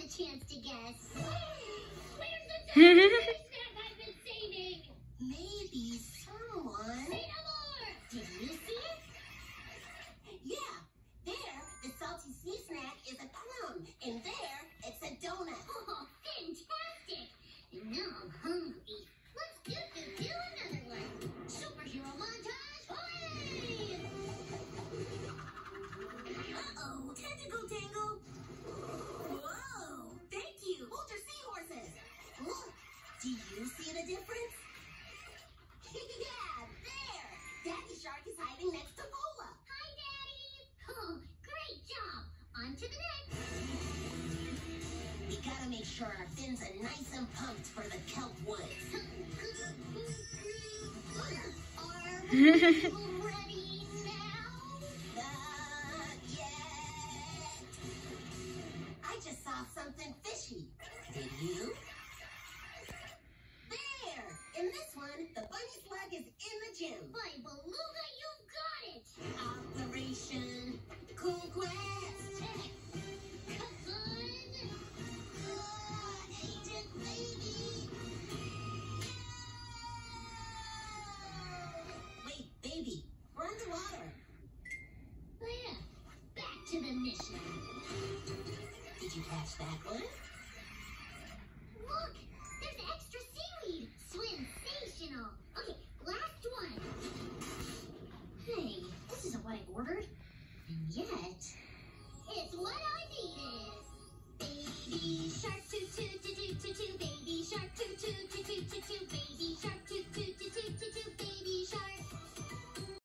chance to guess. Where's the snack I've been saving? Maybe someone... Say no more! Did you see it? Yeah. There, the salty sneak snack is a crumb. And there, it's a donut. Oh, fantastic! Now I'm hungry. Let's do another one. Superhero montage, hooray! Uh-oh, tentacle tangle. Whoa, thank you. Hold your seahorses. Look, do you see the difference? Yeah, there. Daddy Shark is hiding next to Lola. Hi, Daddy. Oh, great job. On to the next. We gotta make sure our fins are nice and pumped for the kelp woods. Are we ready now? Not yet. I just saw something fishy. Did you? There! In this one, the bunny slug is in the gym. By Beluga, you've got it! Operation Cool Quest! Agent Baby! Wait, baby, we're underwater. Yeah, back to the mission. Did you catch that one? Look, there's extra seaweed. Sensational. Okay, last one. Hey, this isn't what I ordered. And yet, it's what I needed. Baby shark.